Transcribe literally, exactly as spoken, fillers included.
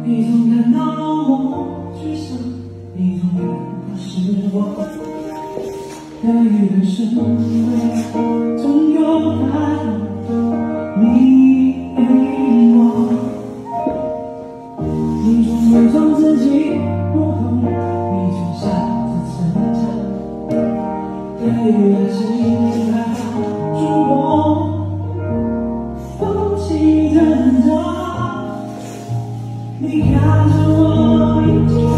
你总看到我沮丧，你总感到失望。在一个深夜，总有爱你给我。你总伪装自己不懂，你总笑着逞强。对于爱情还好，如果放弃挣扎。你看着我已经